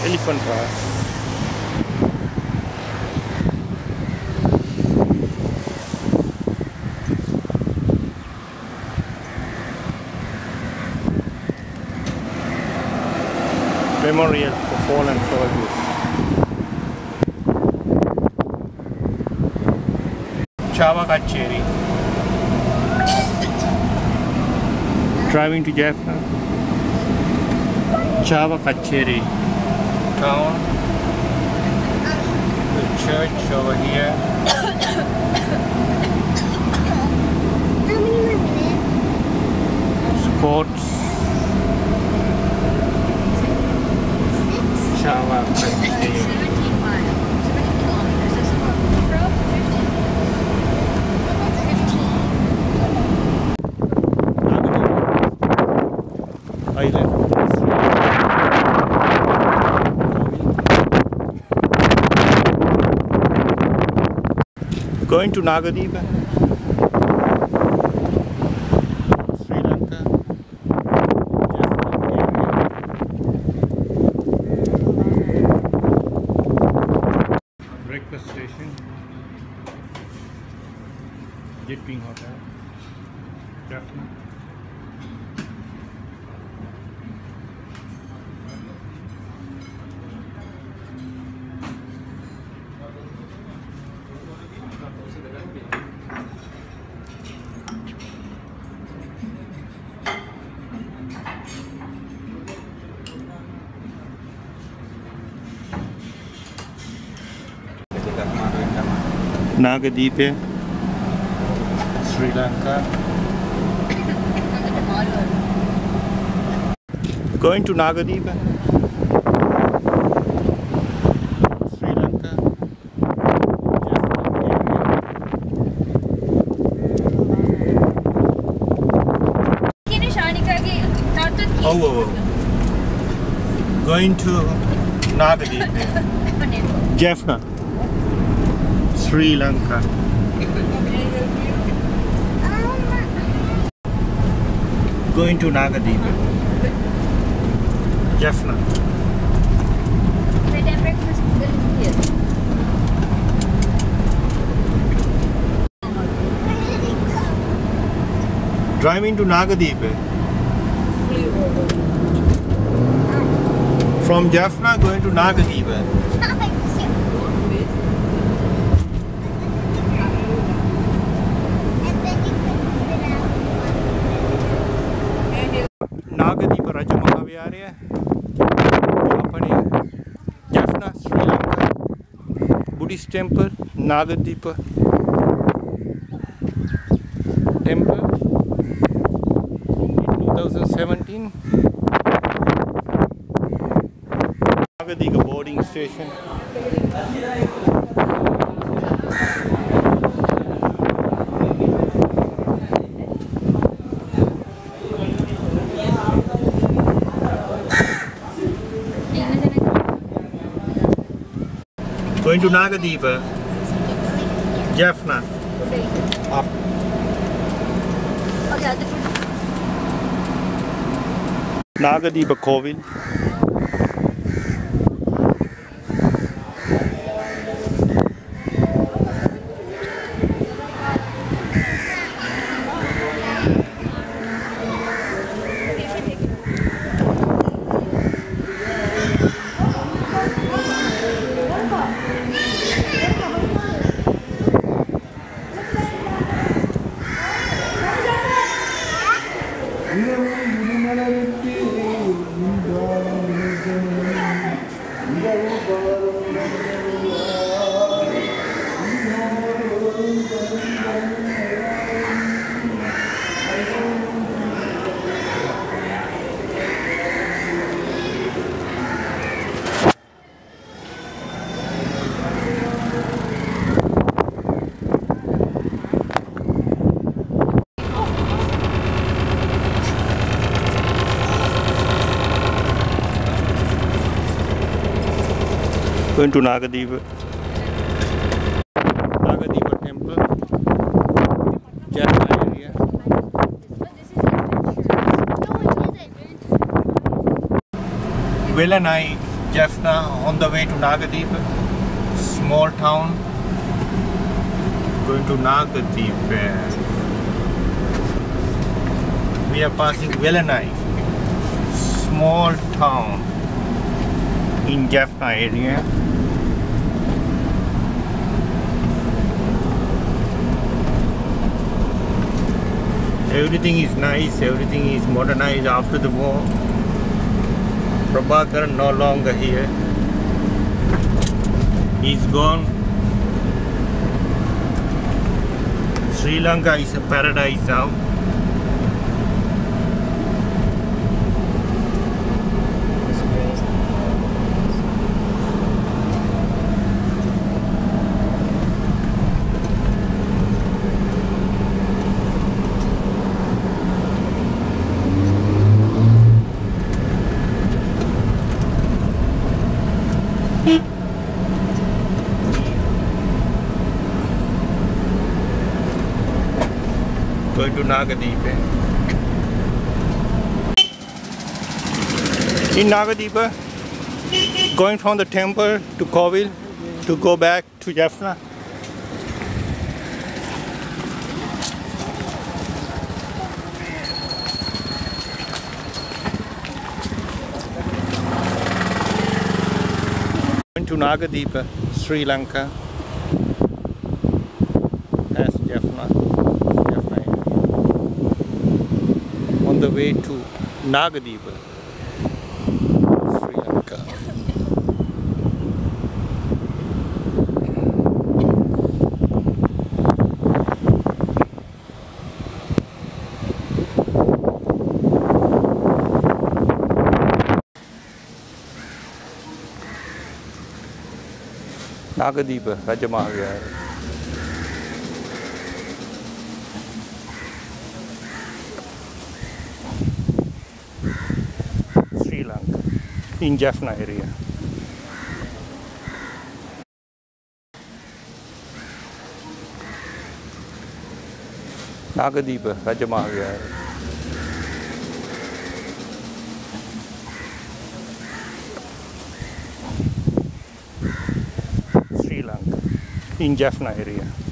Elephant Park. Memorial for fallen soldiers. Chava Kacheri. Driving to Jaffna. Chava Kacheri town. The church over here. Sports. Chava Kacheri. 17 miles, 17 kilometers. Is this about 12 or 15? Island. Going to Nagadeepa, Sri Lanka, Jaffna area. Breakfast station, Jet Wing Hotel, Jaffna. Nagadeepa, Sri Lanka. Going to Nagadeepa, Sri Lanka, Jaffna area. Oh. Going to Nagadeepa, Jaffna, Sri Lanka. Going to Nagadeepa, Jaffna. Bed and breakfast here. Driving to Nagadeepa. From Jaffna going to Nagadeepa. Nagadeepa Raja Mahavyaraya, Jaffna, Sri Lanka, Buddhist temple, Nagadeepa temple in 2017. Nagadeepa boarding station. Going to Nagadeepa, Jaffna, up. Nagadeepa Kovil. Going to Nagadeepa. Nagadeepa temple, Jaffna area. Velanai Jaffna on the way to Nagadeep, small town. Going to Nagadeep. We are passing Velanai, small town in Jaffna area. Everything is nice, everything is modernized after the war. Prabhakar no longer here. He's gone. Sri Lanka is a paradise now. Going to Nagadeep. In Nagadeep, going from the temple to Kovil to go back to Jaffna. Going to Nagadeep, Sri Lanka, past Jaffna. On the way to Nagadeep, Sri Lanka. Nagadeep, Rajamahal. In Jaffna area. Nagadeep, Rajamahal. Sri Lanka, in Jaffna area.